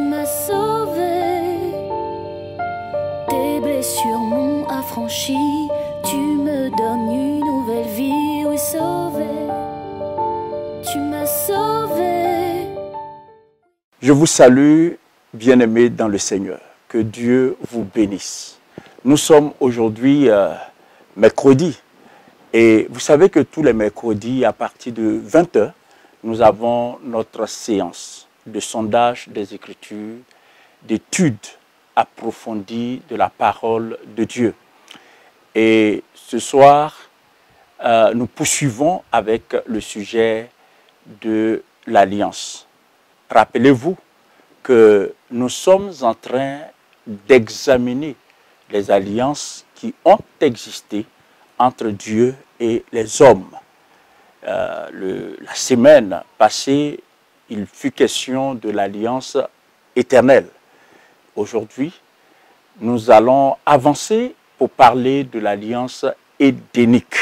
m'as sauvé, tes blessures m'ont affranchi, tu me donnes une nouvelle vie, oui sauvé, tu m'as sauvé. Je vous salue, bien-aimés dans le Seigneur, que Dieu vous bénisse. Nous sommes aujourd'hui mercredi et vous savez que tous les mercredis à partir de 20 h, nous avons notre séance de sondage des Écritures, d'études approfondies de la parole de Dieu. Et ce soir, nous poursuivons avec le sujet de l'alliance. Rappelez-vous que nous sommes en train d'examiner les alliances qui ont existé entre Dieu et les hommes. La semaine passée, il fut question de l'alliance éternelle. Aujourd'hui, nous allons avancer pour parler de l'alliance édénique.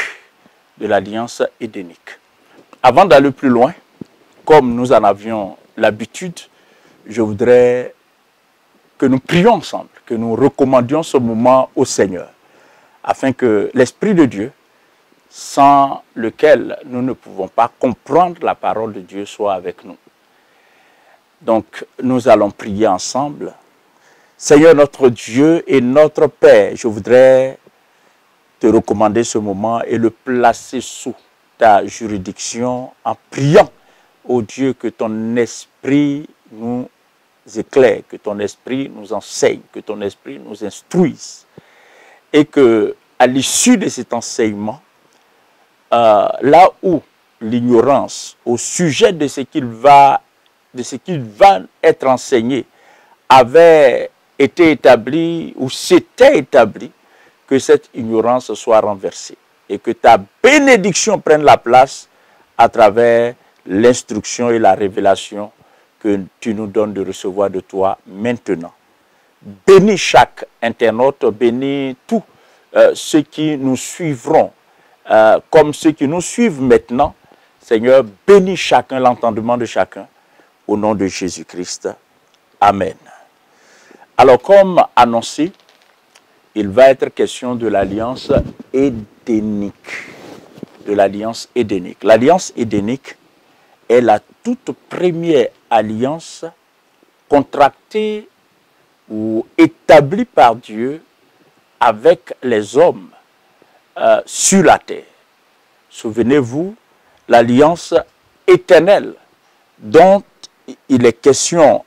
Avant d'aller plus loin, comme nous en avions l'habitude, je voudrais que nous prions ensemble, que nous recommandions ce moment au Seigneur, afin que l'Esprit de Dieu, sans lequel nous ne pouvons pas comprendre la parole de Dieu, soit avec nous. Donc, nous allons prier ensemble. Seigneur notre Dieu et notre Père, je voudrais te recommander ce moment et le placer sous ta juridiction en priant, ô Dieu, que ton Esprit nous éclaire, que ton Esprit nous enseigne, que ton Esprit nous instruise. Et que, à l'issue de cet enseignement, là où l'ignorance au sujet de ce qu'il va être enseigné avait été établi ou s'était établi, que cette ignorance soit renversée et que ta bénédiction prenne la place à travers l'instruction et la révélation que tu nous donnes de recevoir de toi maintenant. Bénis chaque internaute, bénis tous ceux qui nous suivront, comme ceux qui nous suivent maintenant. Seigneur, bénis chacun, l'entendement de chacun, au nom de Jésus-Christ. Amen. Alors, comme annoncé, il va être question de l'alliance édénique. L'alliance édénique est la toute première alliance contractée ou établie par Dieu avec les hommes sur la terre. Souvenez-vous, l'alliance éternelle dont il est question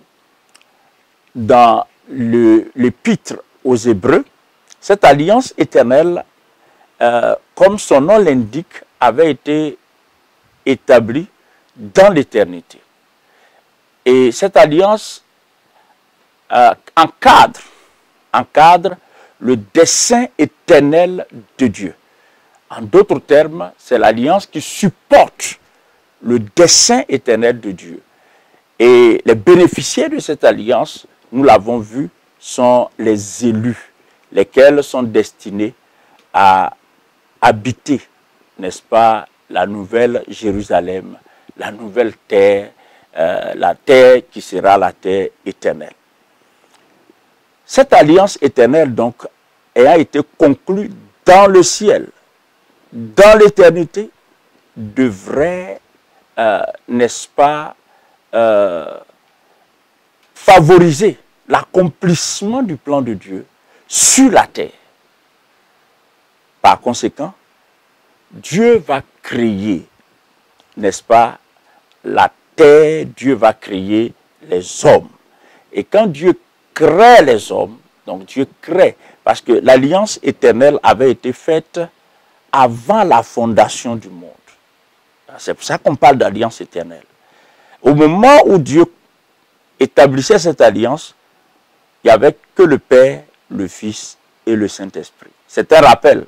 dans l'épître aux Hébreux. Cette alliance éternelle, comme son nom l'indique, avait été établie dans l'éternité. Et cette alliance encadre le dessein éternel de Dieu. En d'autres termes, c'est l'alliance qui supporte le dessein éternel de Dieu. Et les bénéficiaires de cette alliance, nous l'avons vu, sont les élus, lesquels sont destinés à habiter, n'est-ce pas, la nouvelle Jérusalem, la nouvelle terre, la terre qui sera la terre éternelle. Cette alliance éternelle, donc, ayant été conclue dans le ciel, dans l'éternité, devrait, n'est-ce pas, favoriser l'accomplissement du plan de Dieu sur la terre. Par conséquent, Dieu va créer, n'est-ce pas, la terre, Dieu va créer les hommes. Et quand Dieu crée les hommes, donc Dieu crée, parce que l'alliance éternelle avait été faite avant la fondation du monde. C'est pour ça qu'on parle d'alliance éternelle. Au moment où Dieu établissait cette alliance, il n'y avait que le Père, le Fils et le Saint-Esprit. C'est un rappel.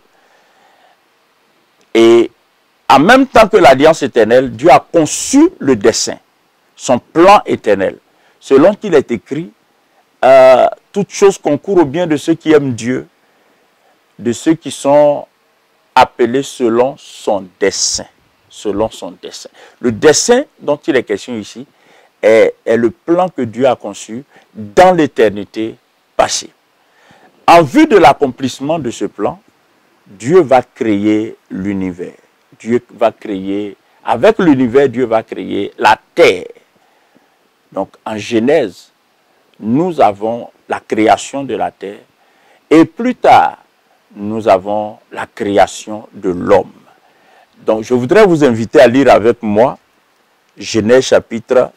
Et en même temps que l'alliance éternelle, Dieu a conçu le dessein, son plan éternel, selon qu'il est écrit, toute chose concourt au bien de ceux qui aiment Dieu, de ceux qui sont appelés selon son dessein. Selon son dessein. Le dessein dont il est question ici est le plan que Dieu a conçu dans l'éternité passée. En vue de l'accomplissement de ce plan, Dieu va créer l'univers. Dieu va créer, avec l'univers, Dieu va créer la terre. Donc en Genèse, nous avons la création de la terre et plus tard, nous avons la création de l'homme. Donc je voudrais vous inviter à lire avec moi Genèse chapitre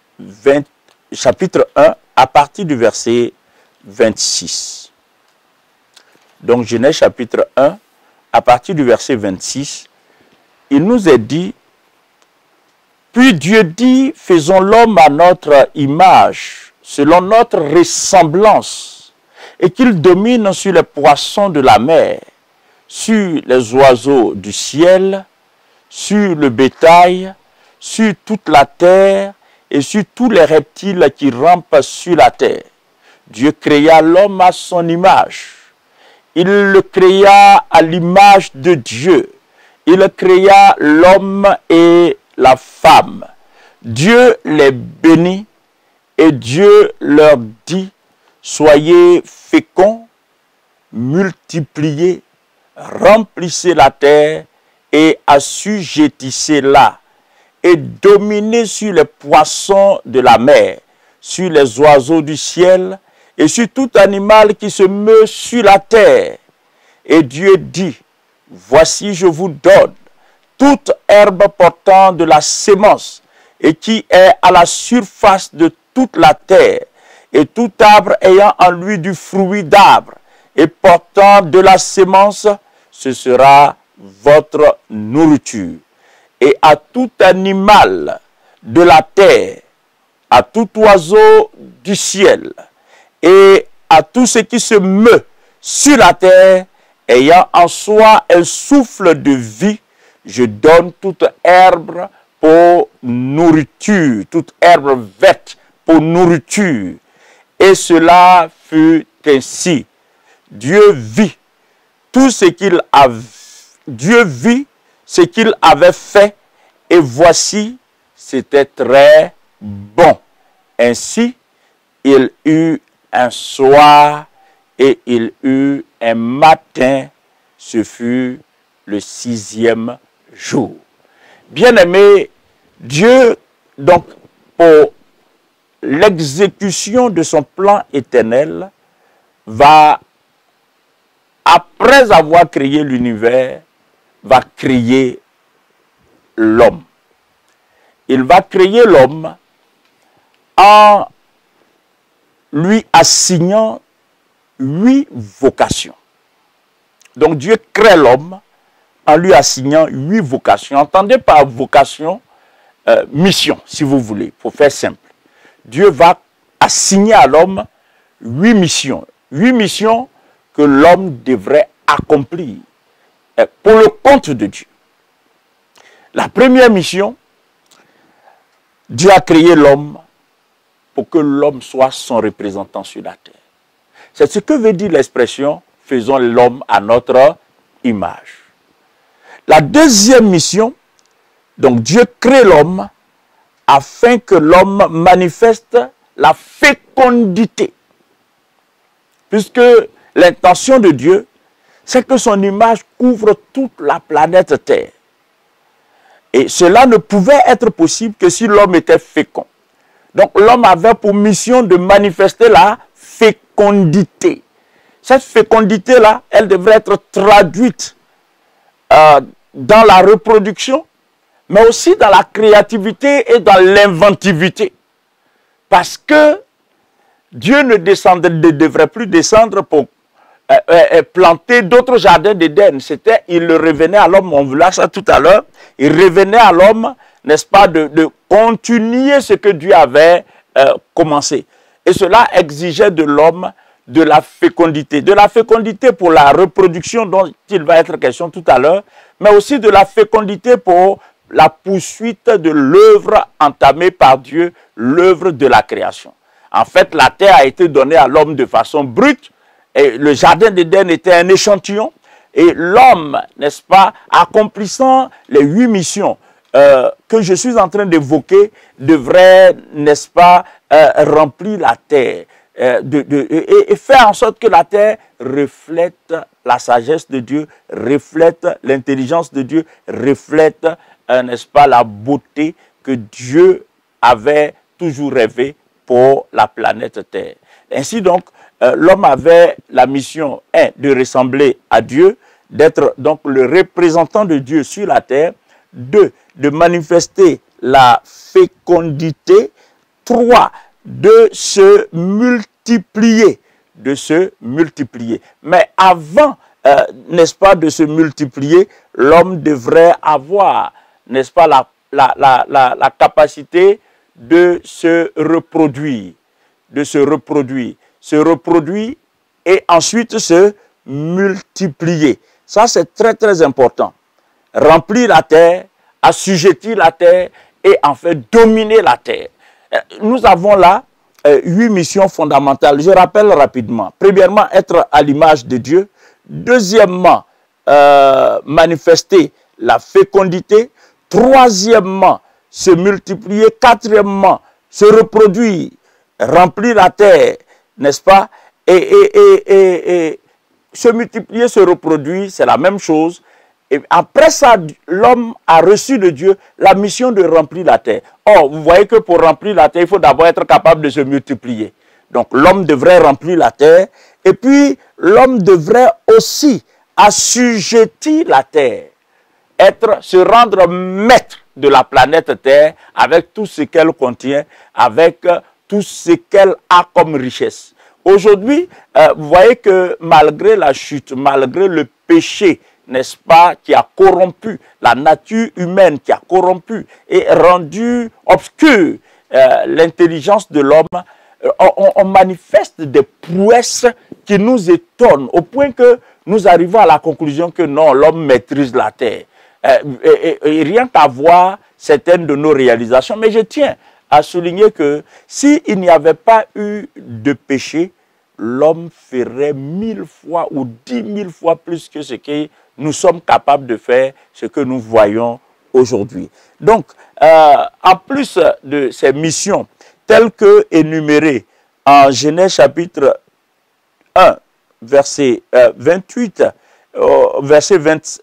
1 à partir du verset 26. Donc Genèse chapitre 1 à partir du verset 26, il nous est dit: puis Dieu dit, faisons l'homme à notre image, selon notre ressemblance, et qu'il domine sur les poissons de la mer, sur les oiseaux du ciel, sur le bétail, sur toute la terre, et sur tous les reptiles qui rampent sur la terre. Dieu créa l'homme à son image. Il le créa à l'image de Dieu. Il créa l'homme et la femme. Dieu les bénit et Dieu leur dit: soyez féconds, multipliez, remplissez la terre et assujettissez-la, et dominez sur les poissons de la mer, sur les oiseaux du ciel et sur tout animal qui se meut sur la terre. Et Dieu dit: voici, je vous donne toute herbe portant de la sémence et qui est à la surface de toute la terre, et tout arbre ayant en lui du fruit d'arbre et portant de la sémence, ce sera votre nourriture. Et à tout animal de la terre, à tout oiseau du ciel, et à tout ce qui se meut sur la terre, ayant en soi un souffle de vie, je donne toute herbe pour nourriture, toute herbe verte pour nourriture. Et cela fut ainsi. Dieu vit tout ce qu'il avait. Dieu vit ce qu'il avait fait, et voici, c'était très bon. Ainsi, il eut un soir et il eut un matin, ce fut le 6e jour. Bien-aimé, Dieu, donc, pour l'exécution de son plan éternel, va, après avoir créé l'univers, va créer l'homme. Il va créer l'homme en lui assignant 8 vocations. Donc Dieu crée l'homme en lui assignant 8 vocations. Entendez par vocation, mission, si vous voulez, pour faire simple. Dieu va assigner à l'homme 8 missions. 8 missions que l'homme devrait accomplir pour le compte de Dieu. La première mission, Dieu a créé l'homme pour que l'homme soit son représentant sur la terre. C'est ce que veut dire l'expression « faisons l'homme à notre image ». La deuxième mission, donc Dieu crée l'homme afin que l'homme manifeste la fécondité. Puisque l'intention de Dieu, c'est que son image couvre toute la planète Terre. Et cela ne pouvait être possible que si l'homme était fécond. Donc l'homme avait pour mission de manifester la fécondité. Cette fécondité-là, elle devrait être traduite dans la reproduction, mais aussi dans la créativité et dans l'inventivité. Parce que Dieu ne devrait plus descendre pour planter d'autres jardins d'Éden. Il revenait à l'homme, on verra ça tout à l'heure, il revenait à l'homme, n'est-ce pas, de continuer ce que Dieu avait commencé. Et cela exigeait de l'homme de la fécondité. De la fécondité pour la reproduction dont il va être question tout à l'heure, mais aussi de la fécondité pour la poursuite de l'œuvre entamée par Dieu, l'œuvre de la création. En fait, la terre a été donnée à l'homme de façon brute, et le jardin d'Éden était un échantillon, et l'homme, n'est-ce pas, accomplissant les 8 missions que je suis en train d'évoquer devrait, n'est-ce pas, remplir la terre et faire en sorte que la terre reflète la sagesse de Dieu, reflète l'intelligence de Dieu, reflète, n'est-ce pas, la beauté que Dieu avait toujours rêvé pour la planète Terre. Ainsi donc, l'homme avait la mission, de ressembler à Dieu, d'être donc le représentant de Dieu sur la terre. 2, de manifester la fécondité. 3, de se multiplier. Mais avant, n'est-ce pas, de se multiplier, l'homme devrait avoir, n'est-ce pas, la capacité de se reproduire. Se reproduire et ensuite se multiplier. Ça, c'est très, très important. Remplir la terre, assujettir la terre et en fait dominer la terre. Nous avons là 8 missions fondamentales. Je rappelle rapidement. Premièrement, être à l'image de Dieu. Deuxièmement, manifester la fécondité. Troisièmement, se multiplier. Quatrièmement, se reproduire, remplir la terre, n'est-ce pas? Et se multiplier, se reproduire, c'est la même chose. Et après ça, l'homme a reçu de Dieu la mission de remplir la terre. Or, vous voyez que pour remplir la terre, il faut d'abord être capable de se multiplier. Donc, l'homme devrait remplir la terre. Et puis, l'homme devrait aussi assujettir la terre. Se rendre maître de la planète Terre avec tout ce qu'elle contient, avec tout ce qu'elle a comme richesse. Aujourd'hui, vous voyez que malgré la chute, malgré le péché, n'est-ce pas, qui a corrompu la nature humaine, qui a corrompu et rendu obscure l'intelligence de l'homme, on manifeste des prouesses qui nous étonnent, au point que nous arrivons à la conclusion que non, l'homme maîtrise la terre. Et rien qu'à voir certaines de nos réalisations. Mais je tiens à souligner que s'il n'y avait pas eu de péché, l'homme ferait 1000 fois ou 10 000 fois plus que ce que nous sommes capables de faire, ce que nous voyons aujourd'hui. Donc, en plus de ces missions telles que énumérées en Genèse chapitre 1, verset 28, versets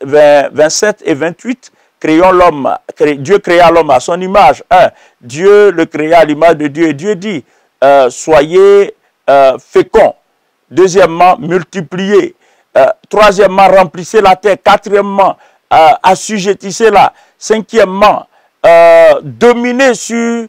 27 et 28, Dieu créa l'homme à son image. 1. Dieu le créa à l'image de Dieu. Et Dieu dit, soyez féconds. Deuxièmement, multipliez. Troisièmement, remplissez la terre. Quatrièmement, assujettissez-la. Cinquièmement, dominez sur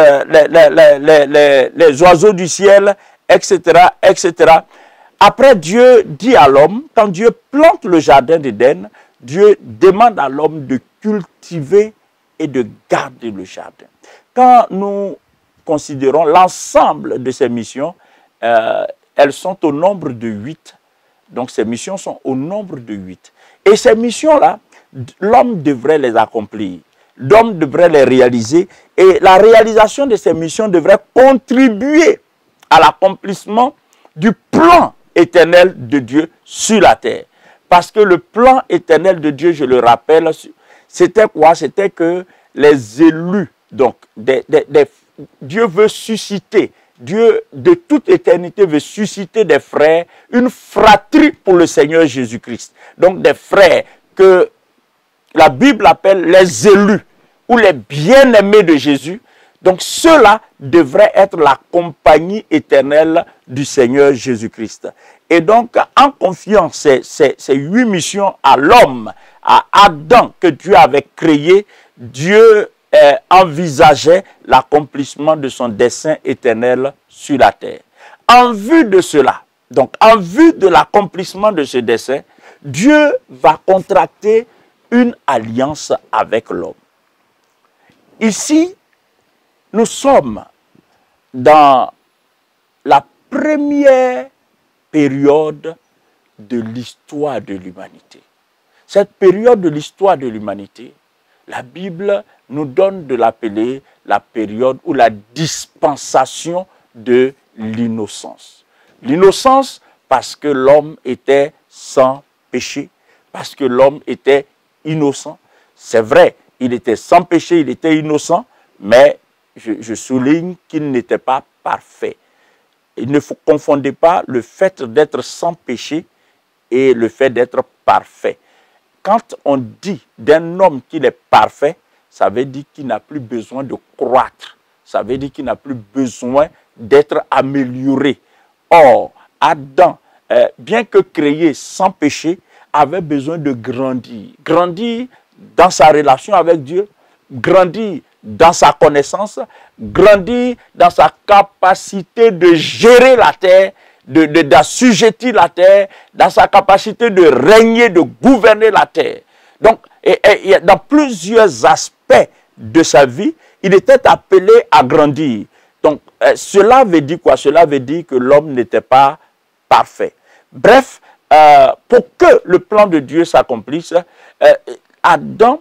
les oiseaux du ciel, etc., etc. Après, Dieu dit à l'homme, quand Dieu plante le jardin d'Éden, Dieu demande à l'homme de cultiver et de garder le jardin. Quand nous considérons l'ensemble de ces missions, elles sont au nombre de 8. Donc ces missions sont au nombre de 8. Et ces missions-là, l'homme devrait les accomplir. L'homme devrait les réaliser. Et la réalisation de ces missions devrait contribuer à l'accomplissement du plan éternel de Dieu sur la terre. Parce que le plan éternel de Dieu, je le rappelle, c'était quoi? C'était que les élus, donc Dieu veut susciter, Dieu de toute éternité veut susciter des frères, une fratrie pour le Seigneur Jésus-Christ. Donc des frères que la Bible appelle les élus ou les bien-aimés de Jésus. Donc ceux-là devraient être la compagnie éternelle du Seigneur Jésus-Christ. Et donc en confiant ces 8 missions à l'homme, à Adam que Dieu avait créé, Dieu envisageait l'accomplissement de son dessein éternel sur la terre. En vue de cela, donc en vue de l'accomplissement de ce dessein, Dieu va contracter une alliance avec l'homme. Ici, nous sommes dans la première période de l'histoire de l'humanité. Cette période de l'histoire de l'humanité, la Bible nous donne de l'appeler la période ou la dispensation de l'innocence. L'innocence parce que l'homme était sans péché, parce que l'homme était innocent. C'est vrai il était sans péché, il était innocent, mais je souligne qu'il n'était pas parfait. Il ne faut confondre pas le fait d'être sans péché et le fait d'être parfait. Quand on dit d'un homme qu'il est parfait, ça veut dire qu'il n'a plus besoin de croître. Ça veut dire qu'il n'a plus besoin d'être amélioré. Or, Adam, bien que créé sans péché, avait besoin de grandir. Grandir dans sa relation avec Dieu, grandir dans sa connaissance, grandir dans sa capacité de gérer la terre, d'assujettir la terre, dans sa capacité de régner, de gouverner la terre. Donc, dans plusieurs aspects de sa vie, il était appelé à grandir. Donc, cela veut dire quoi? Cela veut dire que l'homme n'était pas parfait. Bref, pour que le plan de Dieu s'accomplisse, Adam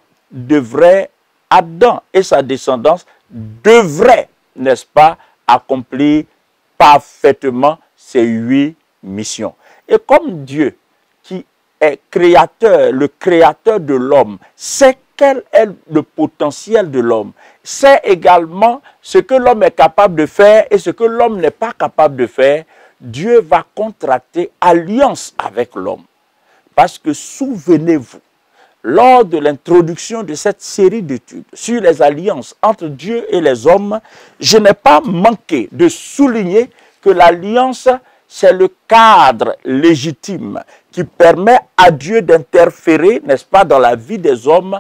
et sa descendance devraient, n'est-ce pas, accomplir parfaitement ces 8 missions. Et comme Dieu, qui est créateur, le créateur de l'homme, sait quel est le potentiel de l'homme, sait également ce que l'homme est capable de faire et ce que l'homme n'est pas capable de faire, Dieu va contracter alliance avec l'homme. Parce que souvenez-vous, lors de l'introduction de cette série d'études sur les alliances entre Dieu et les hommes, je n'ai pas manqué de souligner que l'alliance, c'est le cadre légitime qui permet à Dieu d'interférer, n'est-ce pas, dans la vie des hommes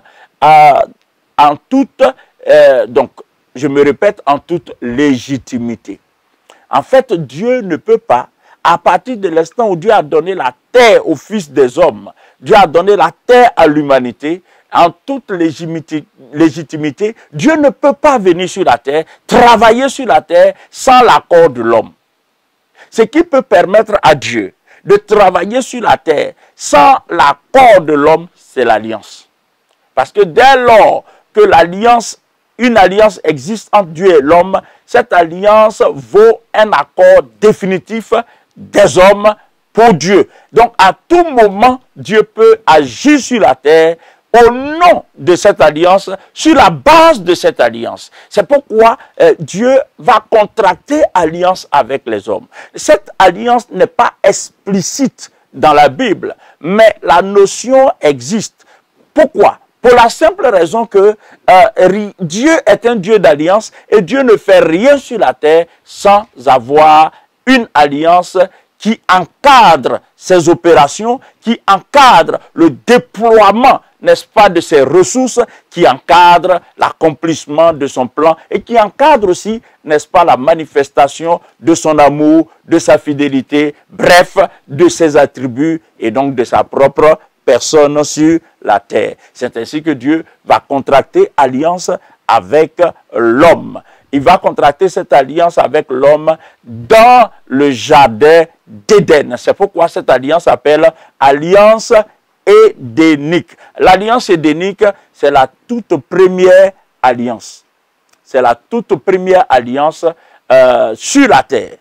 en toute, donc je me répète, en toute légitimité. En fait, Dieu ne peut pas, à partir de l'instant où Dieu a donné la terre aux fils des hommes, Dieu a donné la terre à l'humanité, en toute légitimité, Dieu ne peut pas venir sur la terre, travailler sur la terre sans l'accord de l'homme. Ce qui peut permettre à Dieu de travailler sur la terre sans l'accord de l'homme, c'est l'alliance. Parce que dès lors que une alliance existe entre Dieu et l'homme, cette alliance vaut un accord définitif des hommes pour Dieu. Donc, à tout moment, Dieu peut agir sur la terre au nom de cette alliance, sur la base de cette alliance. C'est pourquoi Dieu va contracter alliance avec les hommes. Cette alliance n'est pas explicite dans la Bible, mais la notion existe. Pourquoi? Pour la simple raison que Dieu est un Dieu d'alliance et Dieu ne fait rien sur la terre sans avoir une alliance qui encadre ses opérations, qui encadre le déploiement, n'est-ce pas, de ses ressources, qui encadre l'accomplissement de son plan et qui encadre aussi, n'est-ce pas, la manifestation de son amour, de sa fidélité, bref, de ses attributs et donc de sa propre personne sur la terre. C'est ainsi que Dieu va contracter alliance avec l'homme. Il va contracter cette alliance avec l'homme dans le jardin d'Éden. C'est pourquoi cette alliance s'appelle alliance édénique. L'alliance édénique, c'est la toute première alliance. C'est la toute première alliance sur la terre.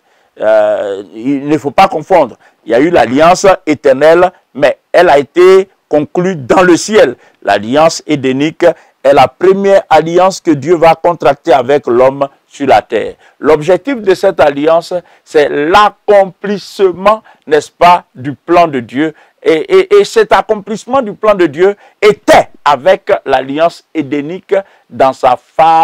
Il ne faut pas confondre. Il y a eu l'alliance éternelle, mais elle a été conclue dans le ciel. L'alliance édénique est la première alliance que Dieu va contracter avec l'homme sur la terre. L'objectif de cette alliance, c'est l'accomplissement, n'est-ce pas, du plan de Dieu. Et cet accomplissement du plan de Dieu était avec l'alliance édénique dans sa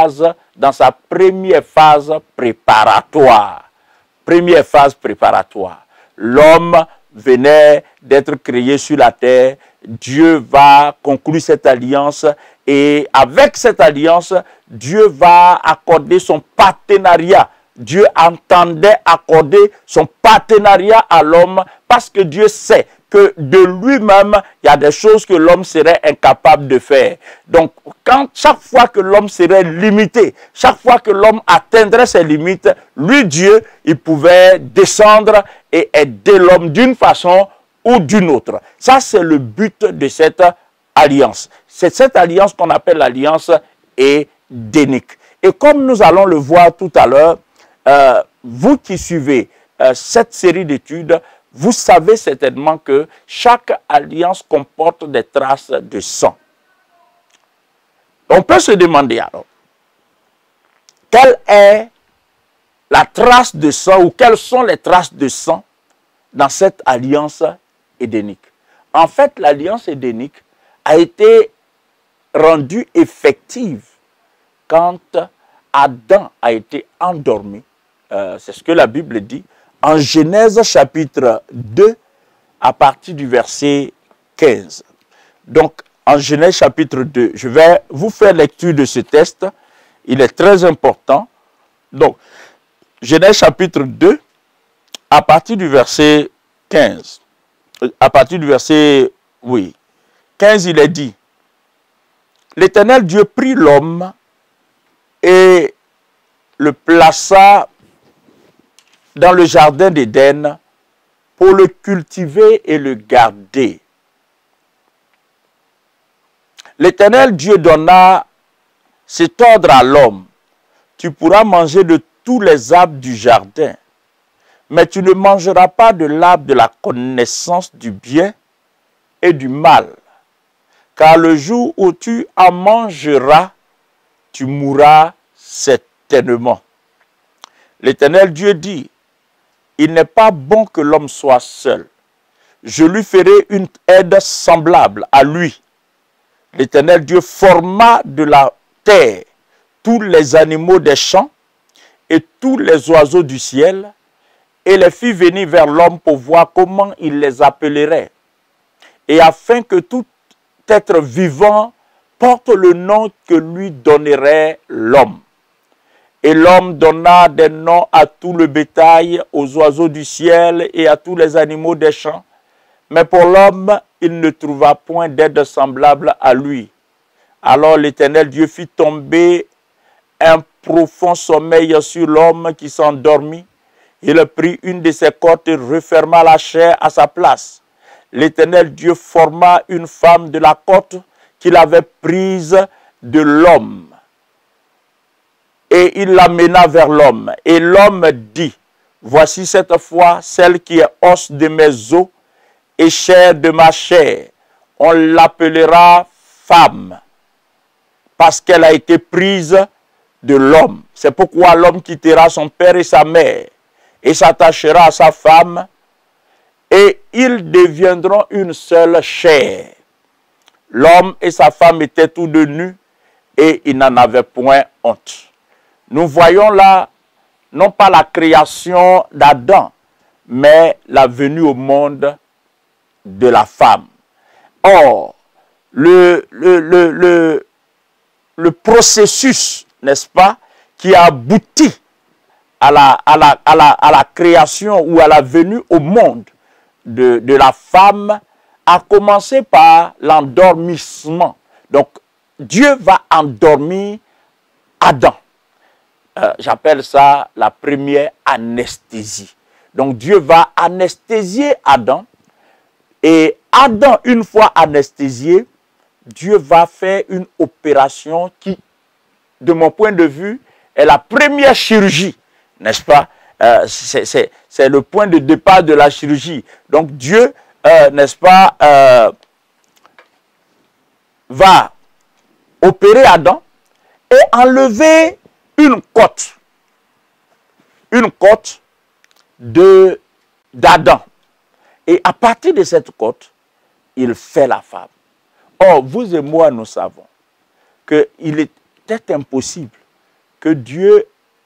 première phase préparatoire. Première phase préparatoire. L'homme venait d'être créé sur la terre. Dieu va conclure cette alliance et avec cette alliance, Dieu va accorder son partenariat. Dieu entendait accorder son partenariat à l'homme parce que Dieu sait que de lui-même, il y a des choses que l'homme serait incapable de faire. Donc, chaque fois que l'homme serait limité, chaque fois que l'homme atteindrait ses limites, lui, Dieu, il pouvait descendre et aider l'homme d'une façon ou d'une autre. Ça, c'est le but de cette alliance. C'est cette alliance qu'on appelle l'alliance édénique. Et comme nous allons le voir tout à l'heure, vous qui suivez cette série d'études, vous savez certainement que chaque alliance comporte des traces de sang. On peut se demander alors, quelle est la trace de sang ou quelles sont les traces de sang dans cette alliance édénique? En fait, l'alliance édénique a été rendue effective quand Adam a été endormi. C'est ce que la Bible dit en Genèse chapitre 2 à partir du verset 15. Donc, en Genèse chapitre 2, je vais vous faire lecture de ce texte. Il est très important. Donc, Genèse chapitre 2, à partir du verset 15. À partir du verset, 15, il est dit, l'Éternel Dieu prit l'homme et le plaça dans le jardin d'Éden pour le cultiver et le garder. L'Éternel Dieu donna cet ordre à l'homme. Tu pourras manger de tous les arbres du jardin, mais tu ne mangeras pas de l'arbre de la connaissance du bien et du mal, car le jour où tu en mangeras, tu mourras certainement. L'Éternel Dieu dit, il n'est pas bon que l'homme soit seul. Je lui ferai une aide semblable à lui. L'Éternel Dieu forma de la terre tous les animaux des champs et tous les oiseaux du ciel, et les fit venir vers l'homme pour voir comment il les appellerait, et afin que tout être vivant porte le nom que lui donnerait l'homme. Et l'homme donna des noms à tout le bétail, aux oiseaux du ciel et à tous les animaux des champs. Mais pour l'homme, il ne trouva point d'aide semblable à lui. Alors l'Éternel Dieu fit tomber un profond sommeil sur l'homme qui s'endormit. Il prit une de ses côtes et referma la chair à sa place. L'Éternel Dieu forma une femme de la côte qu'il avait prise de l'homme. Et il l'amena vers l'homme. Et l'homme dit, voici cette fois celle qui est os de mes os et chair de ma chair. On l'appellera femme, parce qu'elle a été prise de l'homme. C'est pourquoi l'homme quittera son père et sa mère et s'attachera à sa femme, et ils deviendront une seule chair. L'homme et sa femme étaient tous deux nus, et ils n'en avaient point honte. Nous voyons là, non pas la création d'Adam, mais la venue au monde de la femme. Or, le processus, n'est-ce pas, qui a abouti à la création ou à la venue au monde de la femme, a commencé par l'endormissement. Donc, Dieu va endormir Adam. J'appelle ça la première anesthésie. Donc, Dieu va anesthésier Adam. Et Adam, une fois anesthésié, Dieu va faire une opération qui, de mon point de vue, est la première chirurgie, n'est-ce pas? C'est le point de départ de la chirurgie. Donc Dieu, n'est-ce pas, va opérer Adam et enlever une côte d'Adam. Et à partir de cette côte, il fait la femme. Or, vous et moi, nous savons qu'il était impossible que Dieu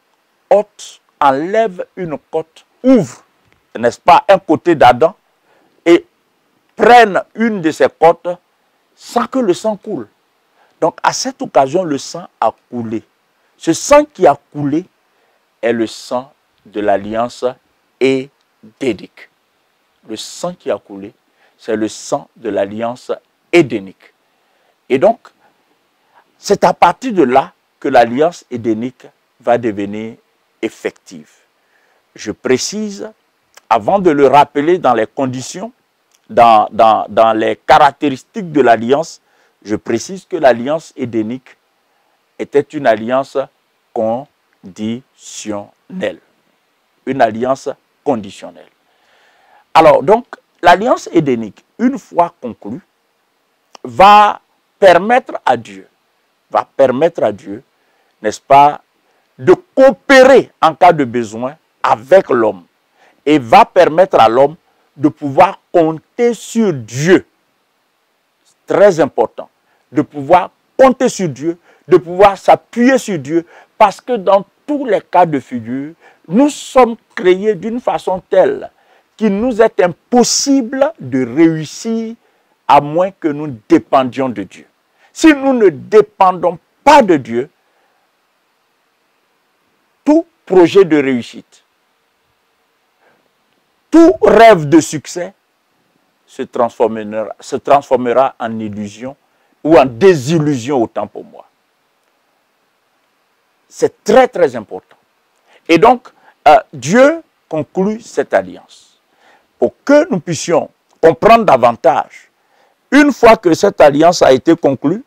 enlève une côte, ouvre, n'est-ce pas, un côté d'Adam et prenne une de ses côtes sans que le sang coule. Donc, à cette occasion, le sang a coulé. Ce sang qui a coulé est le sang de l'alliance édénique. Le sang qui a coulé, c'est le sang de l'alliance édénique. Et donc, c'est à partir de là que l'alliance édénique va devenir effective. Je précise, avant de le rappeler dans les conditions, dans les caractéristiques de l'alliance, je précise que l'alliance édénique était une alliance conditionnelle. Une alliance conditionnelle. Alors, donc, l'alliance édénique, une fois conclue, va permettre à Dieu va permettre à Dieu, n'est-ce pas, de coopérer en cas de besoin avec l'homme et va permettre à l'homme de pouvoir compter sur Dieu. C'est très important de pouvoir compter sur Dieu, de pouvoir s'appuyer sur Dieu, parce que dans tous les cas de figure, nous sommes créés d'une façon telle qu'il nous est impossible de réussir à moins que nous dépendions de Dieu. Si nous ne dépendons pas de Dieu, tout projet de réussite, tout rêve de succès se transformera en illusion ou en désillusion autant pour moi. C'est très très important. Et donc, Dieu conclut cette alliance pour que nous puissions comprendre davantage. Une fois que cette alliance a été conclue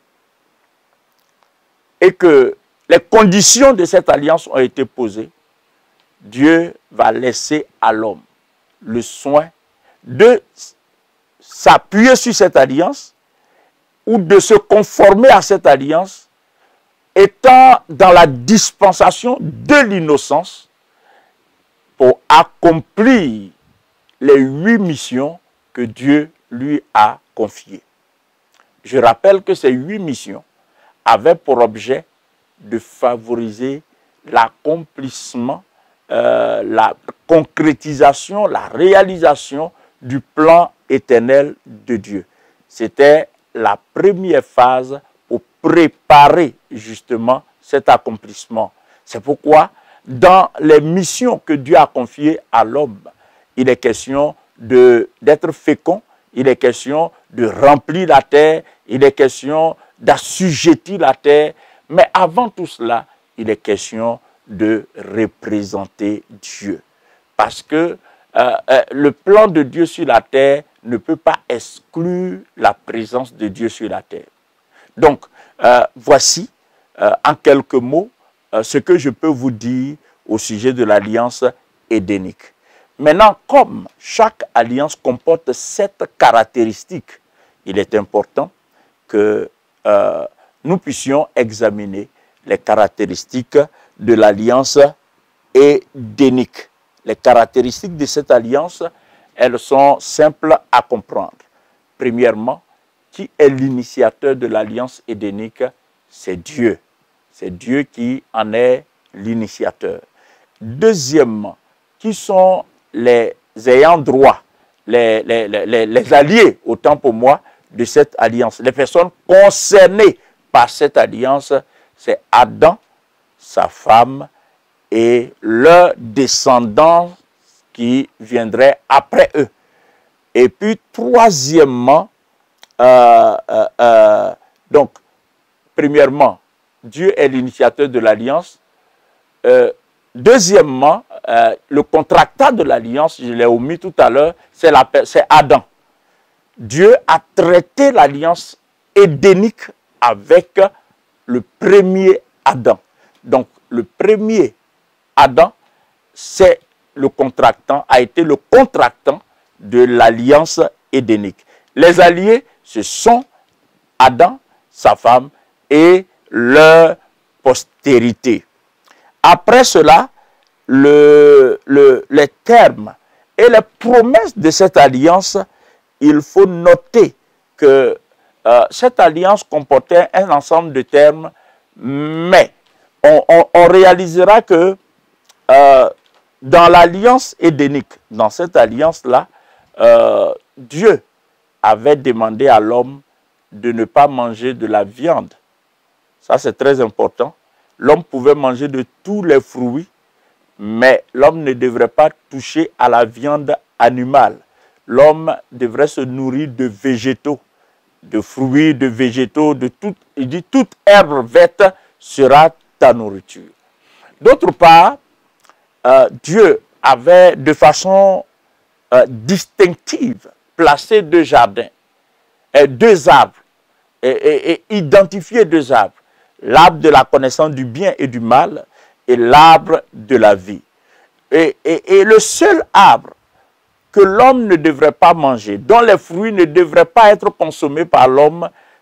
et que les conditions de cette alliance ont été posées, Dieu va laisser à l'homme le soin de s'appuyer sur cette alliance ou de se conformer à cette alliance, étant dans la dispensation de l'innocence pour accomplir les 8 missions que Dieu lui a confiées. Je rappelle que ces 8 missions avaient pour objet de favoriser l'accomplissement, la concrétisation, la réalisation du plan éternel de Dieu. C'était la première phase pour préparer justement cet accomplissement. C'est pourquoi dans les missions que Dieu a confiées à l'homme, il est question d'être fécond, il est question de remplir la terre, il est question d'assujettir la terre, mais avant tout cela, il est question de représenter Dieu. Parce que le plan de Dieu sur la terre ne peut pas exclure la présence de Dieu sur la terre. Donc, voici en quelques mots ce que je peux vous dire au sujet de l'alliance édénique. Maintenant, comme chaque alliance comporte 7 caractéristiques, il est important que nous puissions examiner les caractéristiques de l'alliance édénique. Les caractéristiques de cette alliance, elles sont simples à comprendre. Premièrement, qui est l'initiateur de l'alliance édénique? C'est Dieu. C'est Dieu qui en est l'initiateur. Deuxièmement, qui sont les ayants droit, les alliés, autant pour moi, de cette alliance? Les personnes concernées par cette alliance, c'est Adam, sa femme et leurs descendants qui viendraient après eux. Et puis, troisièmement, donc, premièrement, Dieu est l'initiateur de l'alliance. Deuxièmement, le contractant de l'alliance, je l'ai omis tout à l'heure, c'est Adam. Dieu a traité l'alliance édénique avec le premier Adam. Donc, le premier Adam, c'est le contractant, a été le contractant de l'alliance édénique. Les alliés, ce sont Adam, sa femme et leur postérité. Après cela, les termes et les promesses de cette alliance, il faut noter que cette alliance comportait un ensemble de termes, mais on réalisera que dans l'alliance édénique, dans cette alliance-là, Dieu avait demandé à l'homme de ne pas manger de la viande. Ça, c'est très important. L'homme pouvait manger de tous les fruits, mais l'homme ne devrait pas toucher à la viande animale. L'homme devrait se nourrir de végétaux, de fruits, de végétaux, de tout. Il dit, toute herbe verte sera ta nourriture. D'autre part, Dieu avait de façon distinctive placé 2 jardins, 2 arbres, et identifié 2 arbres. L'arbre de la connaissance du bien et du mal et l'arbre de la vie. Et le seul arbre que l'homme ne devrait pas manger, dont les fruits ne devraient pas être consommés par l'homme,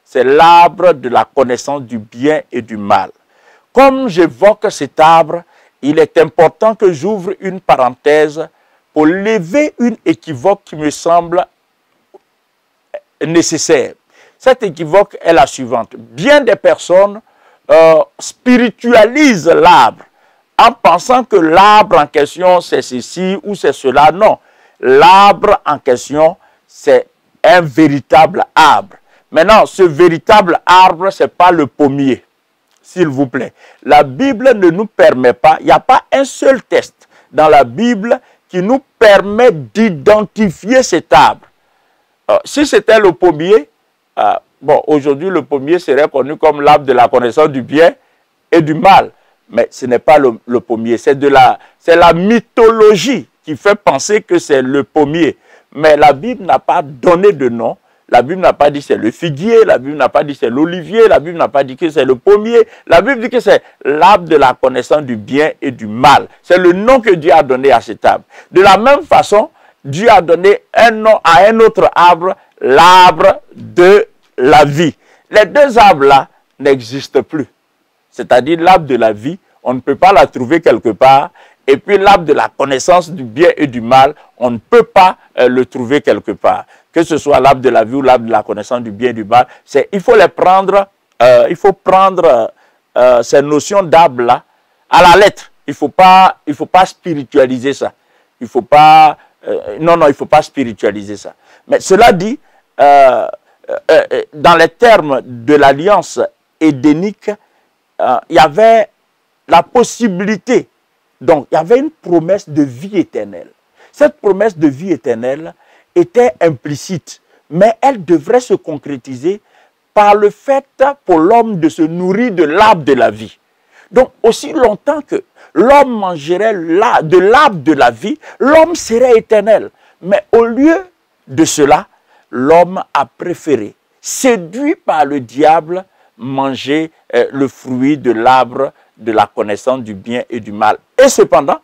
c'est l'arbre de la connaissance du bien et du mal. Comme j'évoque cet arbre, il est important que j'ouvre une parenthèse pour lever une équivoque qui me semble nécessaire. Cette équivoque est la suivante. Bien des personnes spiritualisent l'arbre en pensant que l'arbre en question c'est ceci ou c'est cela. Non, l'arbre en question c'est un véritable arbre. Maintenant, ce véritable arbre, ce n'est pas le pommier, s'il vous plaît. La Bible ne nous permet pas, il n'y a pas un seul test dans la Bible qui nous permet d'identifier cet arbre. Si c'était le pommier, bon, aujourd'hui le pommier serait connu comme l'arbre de la connaissance du bien et du mal. Mais ce n'est pas le pommier, c'est la mythologie qui fait penser que c'est le pommier. Mais la Bible n'a pas donné de nom. La Bible n'a pas dit c'est le figuier, la Bible n'a pas dit c'est l'olivier, la Bible n'a pas dit que c'est le pommier. La Bible dit que c'est l'arbre de la connaissance du bien et du mal. C'est le nom que Dieu a donné à cet arbre. De la même façon, Dieu a donné un nom à un autre arbre, l'arbre de la vie. Les deux arbres-là n'existent plus. C'est-à-dire l'arbre de la vie, on ne peut pas la trouver quelque part. Et puis l'arbre de la connaissance du bien et du mal, on ne peut pas le trouver quelque part. Que ce soit l'arbre de la vie ou l'arbre de la connaissance du bien et du mal, il faut les prendre, ces notions d'arbre-là à la lettre. Il faut pas spiritualiser ça. Il faut pas, non, il ne faut pas spiritualiser ça. Mais cela dit, dans les termes de l'alliance édénique, il y avait la possibilité. Donc, il y avait une promesse de vie éternelle. Cette promesse de vie éternelle était implicite, mais elle devrait se concrétiser par le fait pour l'homme de se nourrir de l'arbre de la vie. Donc, aussi longtemps que l'homme mangerait de l'arbre de la vie, l'homme serait éternel. Mais au lieu de cela, l'homme a préféré, séduit par le diable, manger le fruit de l'arbre de la connaissance du bien et du mal. Et cependant,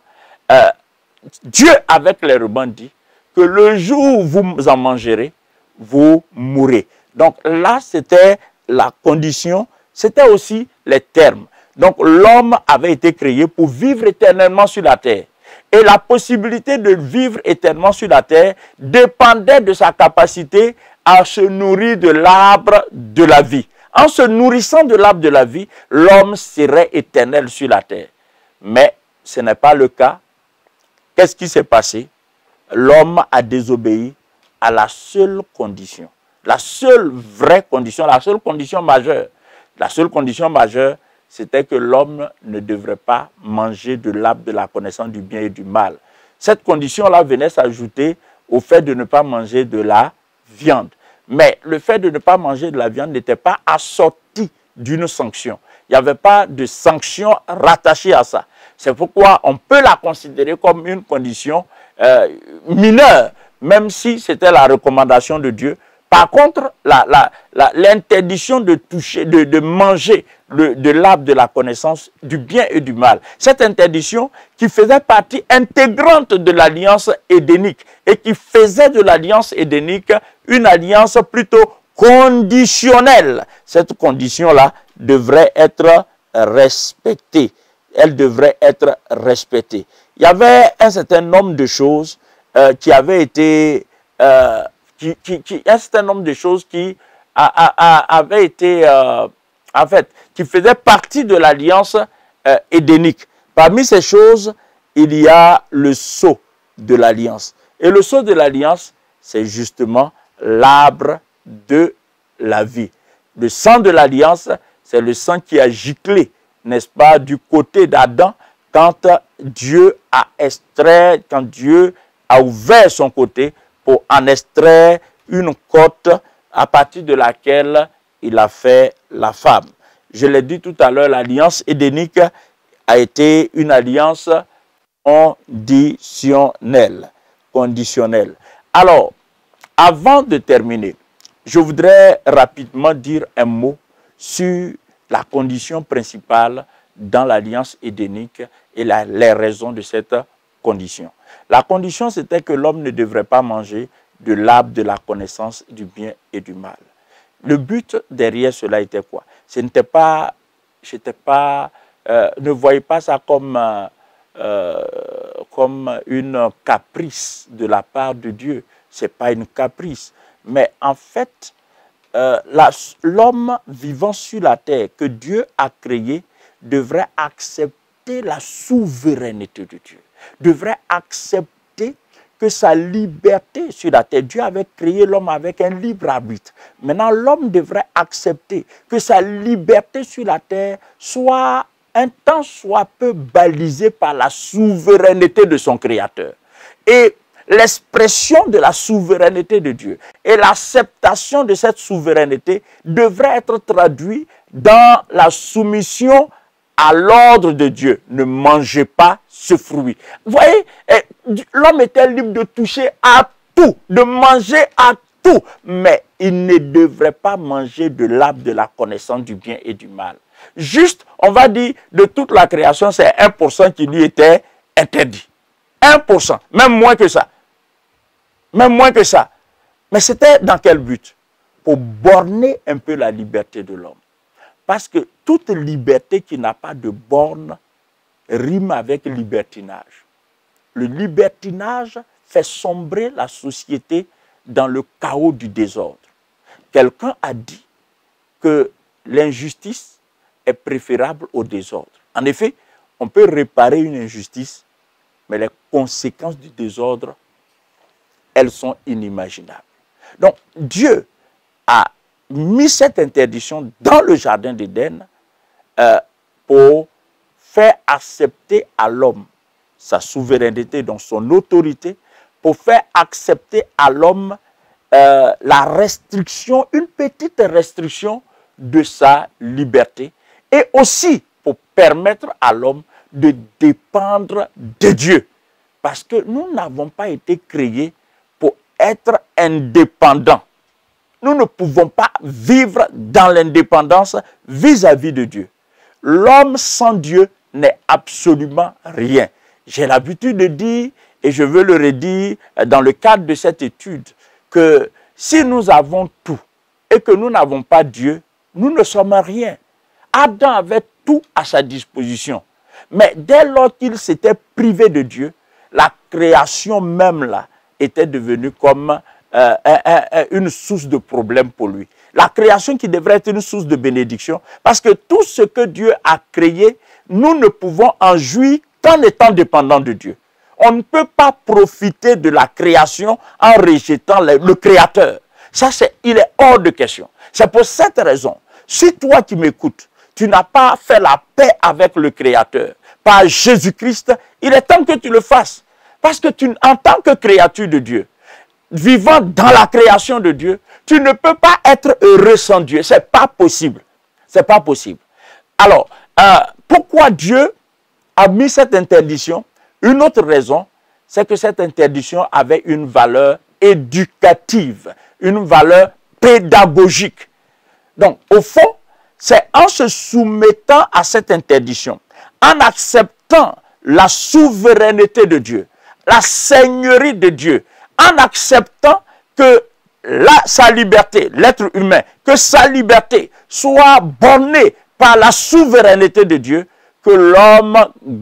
Dieu avec les rubans dit que le jour où vous en mangerez, vous mourrez. Donc là, c'était la condition, c'était aussi les termes. Donc l'homme avait été créé pour vivre éternellement sur la terre. Et la possibilité de vivre éternellement sur la terre dépendait de sa capacité à se nourrir de l'arbre de la vie. En se nourrissant de l'arbre de la vie, l'homme serait éternel sur la terre. Mais ce n'est pas le cas. Qu'est-ce qui s'est passé? L'homme a désobéi à la seule condition. La seule vraie condition, la seule condition majeure. La seule condition majeure, c'était que l'homme ne devrait pas manger de l'arbre de la connaissance du bien et du mal. Cette condition-là venait s'ajouter au fait de ne pas manger de la viande. Mais le fait de ne pas manger de la viande n'était pas assorti d'une sanction. Il n'y avait pas de sanction rattachée à ça. C'est pourquoi on peut la considérer comme une condition mineure, même si c'était la recommandation de Dieu. Par contre, l'interdiction de toucher, de manger de l'arbre de la connaissance du bien et du mal, cette interdiction qui faisait partie intégrante de l'alliance édénique et qui faisait de l'alliance édénique une alliance plutôt conditionnelle. Cette condition-là devrait être respectée. Elle devrait être respectée. Il y avait un certain nombre de choses qui avaient été... un certain nombre de choses qui avaient été, en fait, qui faisaient partie de l'alliance édénique. Parmi ces choses, il y a le sceau de l'alliance. Et le sceau de l'alliance, c'est justement l'arbre de la vie. Le sang de l'alliance, c'est le sang qui a giclé, n'est-ce pas, du côté d'Adam, quand Dieu a extrait, quand Dieu a ouvert son côté pour en extraire une côte à partir de laquelle il a fait la femme. Je l'ai dit tout à l'heure, l'alliance édénique a été une alliance conditionnelle. Alors, avant de terminer, je voudrais rapidement dire un mot sur la condition principale dans l'alliance édénique et les raisons de cette condition. La condition, c'était que l'homme ne devrait pas manger de l'arbre de la connaissance du bien et du mal. Le but derrière cela était quoi? Ce n'était pas, ne voyez pas ça comme une caprice de la part de Dieu. Ce n'est pas une caprice. Mais en fait, l'homme vivant sur la terre que Dieu a créé devrait accepter la souveraineté de Dieu. Devrait accepter que sa liberté sur la terre, Dieu avait créé l'homme avec un libre arbitre. Maintenant, l'homme devrait accepter que sa liberté sur la terre soit un tant soit peu balisée par la souveraineté de son Créateur. Et l'expression de la souveraineté de Dieu et l'acceptation de cette souveraineté devrait être traduite dans la soumission à l'ordre de Dieu. Ne mangez pas ce fruit. Vous voyez, l'homme était libre de toucher à tout, de manger à tout, mais il ne devrait pas manger de l'arbre de la connaissance du bien et du mal. Juste, on va dire, de toute la création, c'est 1% qui lui était interdit. 1%, même moins que ça. Même moins que ça. Mais c'était dans quel but? Pour borner un peu la liberté de l'homme. Parce que toute liberté qui n'a pas de borne rime avec libertinage. Le libertinage fait sombrer la société dans le chaos du désordre. Quelqu'un a dit que l'injustice est préférable au désordre. En effet, on peut réparer une injustice, mais les conséquences du désordre, elles sont inimaginables. Donc, Dieu a mis cette interdiction dans le jardin d'Éden pour faire accepter à l'homme sa souveraineté, donc son autorité, pour faire accepter à l'homme la restriction, une petite restriction de sa liberté, et aussi pour permettre à l'homme de dépendre de Dieu. Parce que nous n'avons pas été créés pour être indépendants. Nous ne pouvons pas vivre dans l'indépendance vis-à-vis de Dieu. L'homme sans Dieu n'est absolument rien. J'ai l'habitude de dire, et je veux le redire dans le cadre de cette étude, que si nous avons tout et que nous n'avons pas Dieu, nous ne sommes rien. Adam avait tout à sa disposition. Mais dès lors qu'il s'était privé de Dieu, la création même là était devenue comme une source de problème pour lui. La création qui devrait être une source de bénédiction, parce que tout ce que Dieu a créé, nous ne pouvons en jouir qu'en étant dépendants de Dieu. On ne peut pas profiter de la création en rejetant le Créateur. Ça, il est hors de question. C'est pour cette raison, si toi qui m'écoutes, tu n'as pas fait la paix avec le Créateur par Jésus-Christ, il est temps que tu le fasses. Parce que en tant que créature de Dieu, vivant dans la création de Dieu, tu ne peux pas être heureux sans Dieu. Ce n'est pas possible. C'est pas possible. Alors, pourquoi Dieu a mis cette interdiction? Une autre raison, c'est que cette interdiction avait une valeur éducative, une valeur pédagogique. Donc, au fond, c'est en se soumettant à cette interdiction, en acceptant la souveraineté de Dieu, la seigneurie de Dieu, en acceptant que sa liberté, l'être humain, que sa liberté soit bornée par la souveraineté de Dieu, que l'homme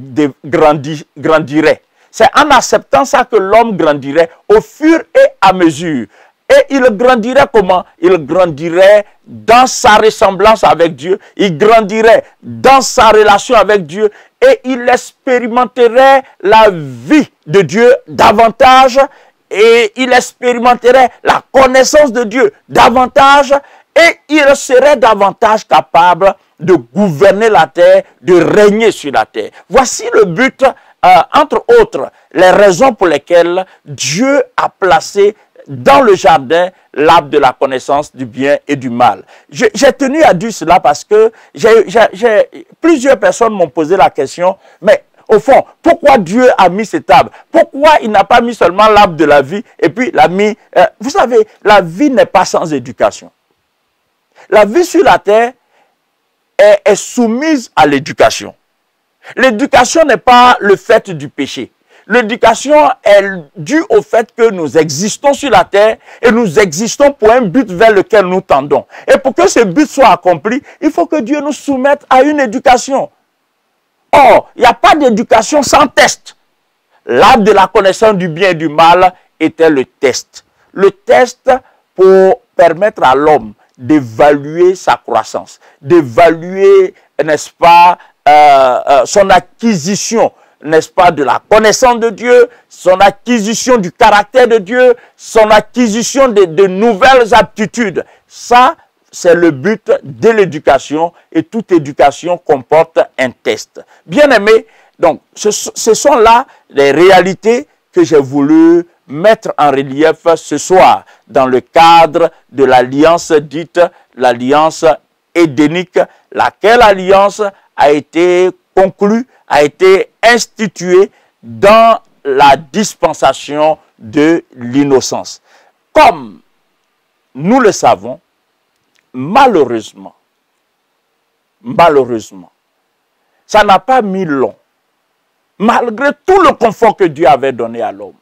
grandirait. C'est en acceptant ça que l'homme grandirait au fur et à mesure. Et il grandirait comment? Il grandirait dans sa ressemblance avec Dieu, il grandirait dans sa relation avec Dieu et il expérimenterait la vie de Dieu davantage et il expérimenterait la connaissance de Dieu davantage et il serait davantage capable de gouverner la terre, de régner sur la terre. Voici le but, entre autres, les raisons pour lesquelles Dieu a placé dans le jardin l'arbre de la connaissance du bien et du mal. J'ai tenu à dire cela parce que plusieurs personnes m'ont posé la question, mais au fond, pourquoi Dieu a mis cet arbre? Pourquoi il n'a pas mis seulement l'arbre de la vie et puis l'a mis... vous savez, la vie n'est pas sans éducation. La vie sur la terre est soumise à l'éducation. L'éducation n'est pas le fait du péché. L'éducation est due au fait que nous existons sur la terre et nous existons pour un but vers lequel nous tendons. Et pour que ce but soit accompli, il faut que Dieu nous soumette à une éducation. Or, il n'y a pas d'éducation sans test. L'arbre de la connaissance du bien et du mal était le test. Le test pour permettre à l'homme d'évaluer sa croissance, d'évaluer, n'est-ce pas, son acquisition, n'est-ce pas, de la connaissance de Dieu, son acquisition du caractère de Dieu, son acquisition de nouvelles aptitudes. Ça, c'est le but de l'éducation et toute éducation comporte un test. Bien-aimés, donc, ce sont là les réalités que j'ai voulu mettre en relief ce soir dans le cadre de l'alliance dite l'alliance édénique, laquelle alliance a été conclue, a été instituée dans la dispensation de l'innocence. Comme nous le savons, malheureusement, ça n'a pas mis long, malgré tout le confort que Dieu avait donné à l'homme.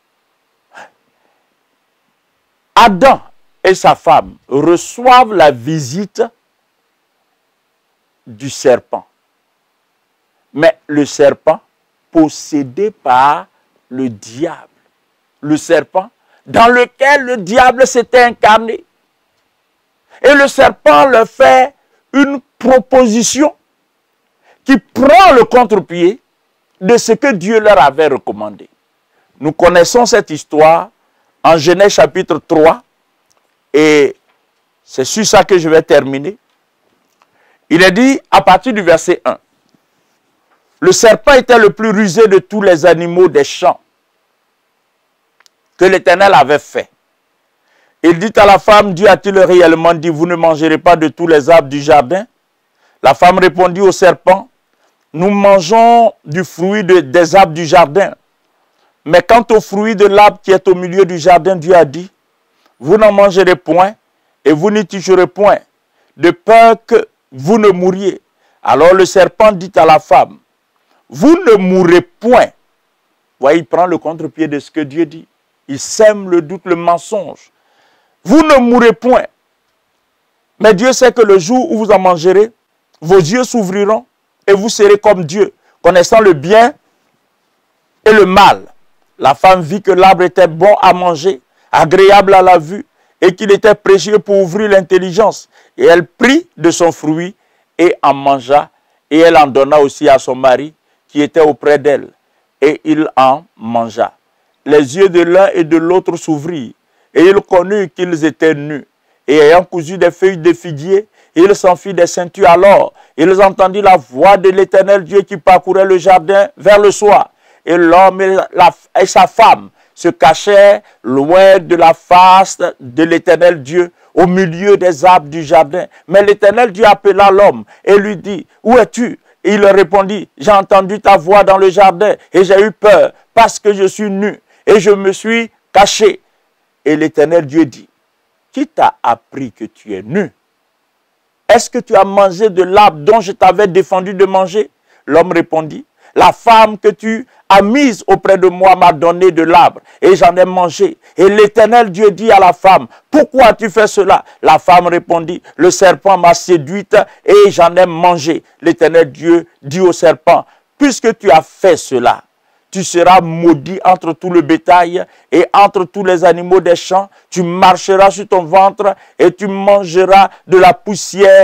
Adam et sa femme reçoivent la visite du serpent. Mais le serpent, possédé par le diable. Le serpent dans lequel le diable s'était incarné. Et le serpent leur fait une proposition qui prend le contre-pied de ce que Dieu leur avait recommandé. Nous connaissons cette histoire en Genèse chapitre 3 et c'est sur ça que je vais terminer. Il est dit à partir du verset 1. Le serpent était le plus rusé de tous les animaux des champs que l'Éternel avait fait. Il dit à la femme, Dieu a-t-il réellement dit, vous ne mangerez pas de tous les arbres du jardin? La femme répondit au serpent, nous mangeons du fruit des arbres du jardin. Mais quant au fruit de l'arbre qui est au milieu du jardin, Dieu a dit, vous n'en mangerez point et vous n'y toucherez point, de peur que vous ne mouriez. Alors le serpent dit à la femme, vous ne mourrez point. Vous voyez, il prend le contre-pied de ce que Dieu dit. Il sème le doute, le mensonge. Vous ne mourrez point. Mais Dieu sait que le jour où vous en mangerez, vos yeux s'ouvriront et vous serez comme Dieu, connaissant le bien et le mal. La femme vit que l'arbre était bon à manger, agréable à la vue, et qu'il était précieux pour ouvrir l'intelligence. Et elle prit de son fruit et en mangea, et elle en donna aussi à son mari, qui était auprès d'elle, et il en mangea. Les yeux de l'un et de l'autre s'ouvrirent, et il connut qu'ils étaient nus. Et ayant cousu des feuilles de figuier, il s'en fit des ceintures. Alors, ils entendirent la voix de l'Éternel Dieu qui parcourait le jardin vers le soir. Et l'homme et sa femme se cachèrent loin de la face de l'Éternel Dieu, au milieu des arbres du jardin. Mais l'Éternel Dieu appela l'homme et lui dit, où es-tu? Et il répondit, j'ai entendu ta voix dans le jardin et j'ai eu peur parce que je suis nu et je me suis caché. Et l'Éternel Dieu dit, qui t'a appris que tu es nu? Est-ce que tu as mangé de l'arbre dont je t'avais défendu de manger? L'homme répondit, la femme que tu as mise auprès de moi m'a donné de l'arbre et j'en ai mangé. Et l'Éternel Dieu dit à la femme, pourquoi as-tu fait cela? La femme répondit, le serpent m'a séduite et j'en ai mangé. L'Éternel Dieu dit au serpent, puisque tu as fait cela, tu seras maudit entre tout le bétail et entre tous les animaux des champs. Tu marcheras sur ton ventre et tu mangeras de la poussière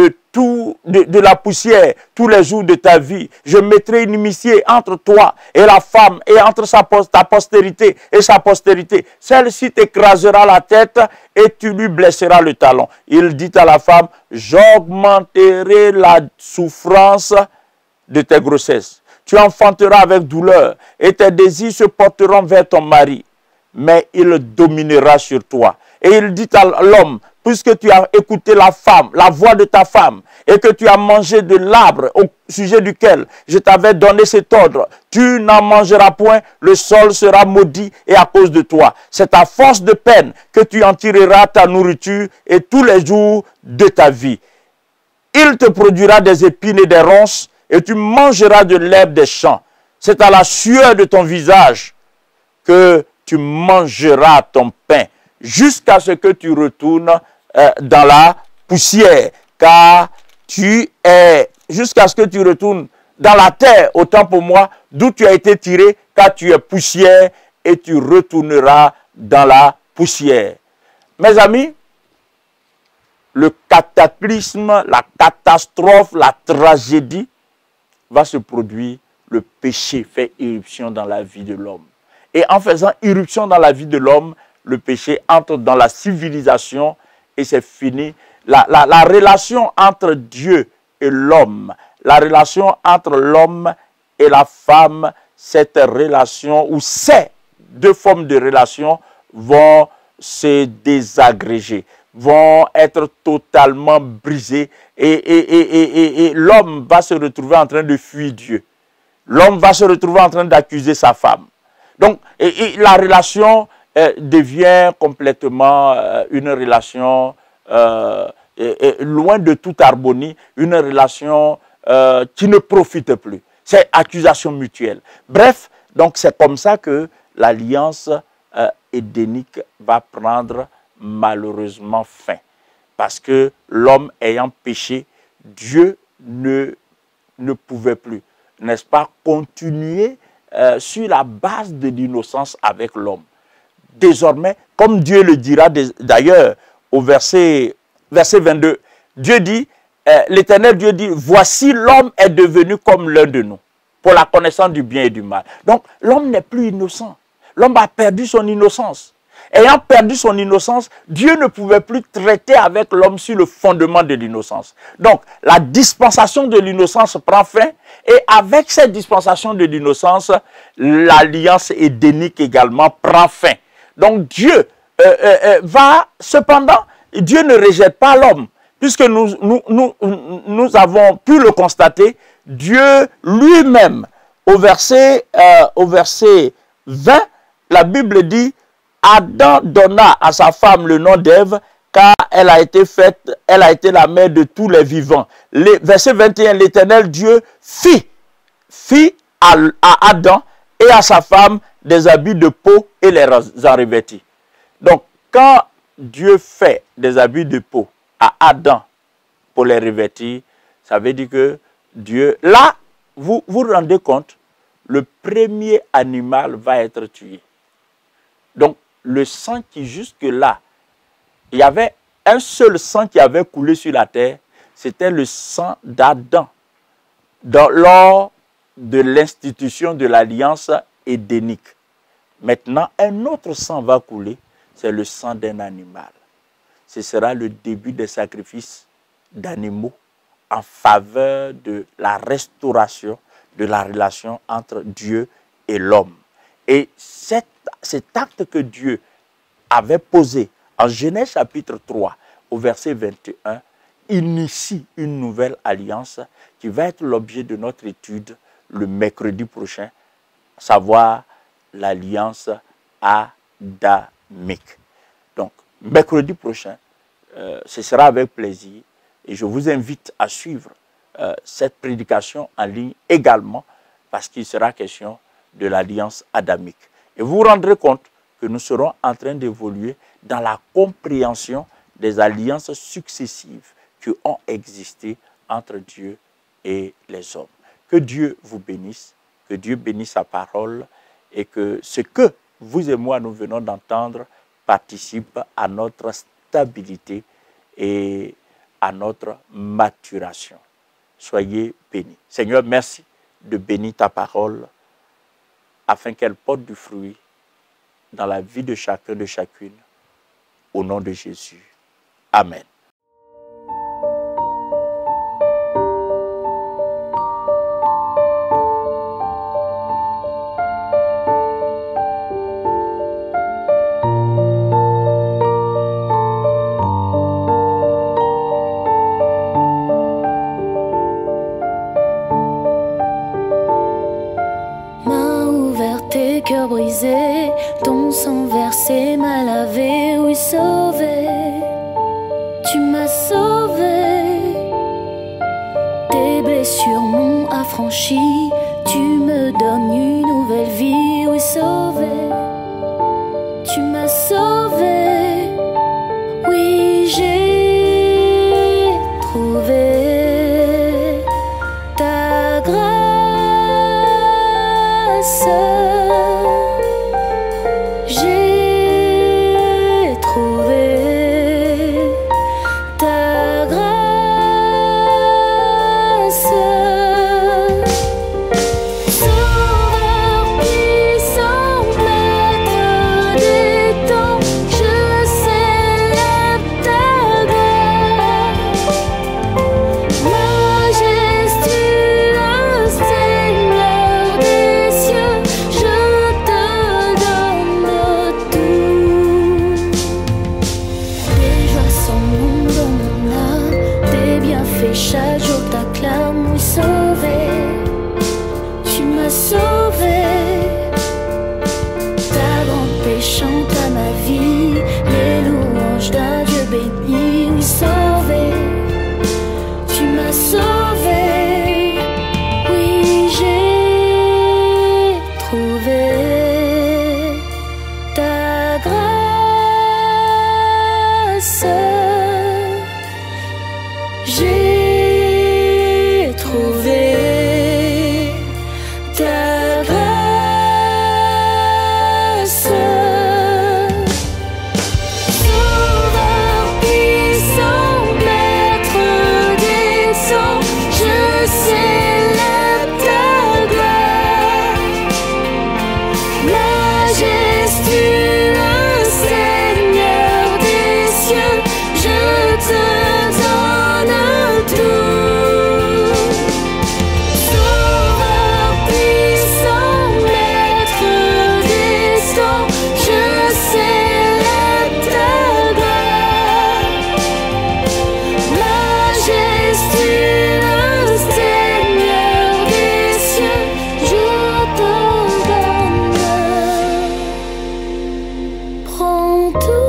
de la poussière tous les jours de ta vie. Je mettrai une inimitié entre toi et la femme et entre ta postérité et sa postérité. Celle-ci t'écrasera la tête et tu lui blesseras le talon. Il dit à la femme, j'augmenterai la souffrance de tes grossesses. Tu enfanteras avec douleur et tes désirs se porteront vers ton mari, mais il dominera sur toi. Et il dit à l'homme, puisque tu as écouté la voix de ta femme, et que tu as mangé de l'arbre au sujet duquel je t'avais donné cet ordre, tu n'en mangeras point, le sol sera maudit et à cause de toi. C'est à force de peine que tu en tireras ta nourriture et tous les jours de ta vie. Il te produira des épines et des ronces, et tu mangeras de l'herbe des champs. C'est à la sueur de ton visage que tu mangeras ton pain jusqu'à ce que tu retournes dans la poussière. Car tu es, jusqu'à ce que tu retournes dans la terre, autant pour moi, d'où tu as été tiré, car tu es poussière et tu retourneras dans la poussière. Mes amis, le cataclysme, la catastrophe, la tragédie va se produire. Le péché fait irruption dans la vie de l'homme. Et en faisant irruption dans la vie de l'homme, le péché entre dans la civilisation et c'est fini. La relation entre Dieu et l'homme, la relation entre l'homme et la femme, cette relation ou ces deux formes de relation vont se désagréger, vont être totalement brisées et l'homme va se retrouver en train de fuir Dieu. L'homme va se retrouver en train d'accuser sa femme. Donc, la relation devient complètement une relation loin de toute harmonie, une relation qui ne profite plus. C'est accusation mutuelle. Bref, donc c'est comme ça que l'alliance édénique va prendre malheureusement fin. Parce que l'homme ayant péché, Dieu ne pouvait plus, n'est-ce pas, continuer sur la base de l'innocence avec l'homme. Désormais, comme Dieu le dira d'ailleurs au verset 22, Dieu dit, l'Éternel Dieu dit, voici l'homme est devenu comme l'un de nous, pour la connaissance du bien et du mal. Donc l'homme n'est plus innocent. L'homme a perdu son innocence. Ayant perdu son innocence, Dieu ne pouvait plus traiter avec l'homme sur le fondement de l'innocence. Donc, la dispensation de l'innocence prend fin. Et avec cette dispensation de l'innocence, l'alliance édénique également prend fin. Donc, Dieu va, cependant, Dieu ne rejette pas l'homme. Puisque nous avons pu le constater, Dieu lui-même, au verset 20, la Bible dit, Adam donna à sa femme le nom d'Ève, car elle a été la mère de tous les vivants. Verset 21, l'Éternel Dieu fit à Adam et à sa femme des habits de peau et les en revêtit. Donc, quand Dieu fait des habits de peau à Adam pour les revêtir, ça veut dire que Dieu, là, vous vous rendez compte, le premier animal va être tué. Donc, le sang qui jusque-là, il y avait un seul sang qui avait coulé sur la terre, c'était le sang d'Adam. Lors de l'institution de l'alliance édénique. Maintenant, un autre sang va couler, c'est le sang d'un animal. Ce sera le début des sacrifices d'animaux en faveur de la restauration de la relation entre Dieu et l'homme. Et cet acte que Dieu avait posé en Genèse chapitre 3 au verset 21 initie une nouvelle alliance qui va être l'objet de notre étude le mercredi prochain, à savoir l'alliance adamique. Donc, mercredi prochain, ce sera avec plaisir et je vous invite à suivre cette prédication en ligne également parce qu'il sera question de l'alliance adamique. Et vous vous rendrez compte que nous serons en train d'évoluer dans la compréhension des alliances successives qui ont existé entre Dieu et les hommes. Que Dieu vous bénisse, que Dieu bénisse sa parole et que ce que vous et moi nous venons d'entendre participe à notre stabilité et à notre maturation. Soyez bénis. Seigneur, merci de bénir ta parole afin qu'elle porte du fruit dans la vie de chacun, de chacune, au nom de Jésus. Amen. Cœur brisé, ton sang versé m'a lavé, oui sauvé, tu m'as sauvé, tes blessures m'ont affranchi, tu me te donne une nouvelle vie, oui, sauvé. Tu m'as sauvé, oui, j'ai trouvé ta grâce. J'ai trouvé ta grâce. Sauveur puissant, maître des temps, je célèbre ta grâce. Majestueux Seigneur des cieux, je te donne tout. Des joies sans nom dans mon âme, des bienfaits chaque jour t'acclament, oui, sauvé. Tu m'as sauvé, ta grande paix chante à ma vie, les louanges d'un Dieu béni, oui, sauvé. Tu m'as sauvé, oui, j'ai trouvé ta grâce. J'ai trouvé ta grâce. Sauveur puissant, maître des temps, je célèbre ta gloire. Majestueux Seigneur des cieux, je te donne tout. Sauveur puissant, maître des temps, je célèbre ta gloire. Majestueux Seigneur des cieux, je te donne. Prends tout.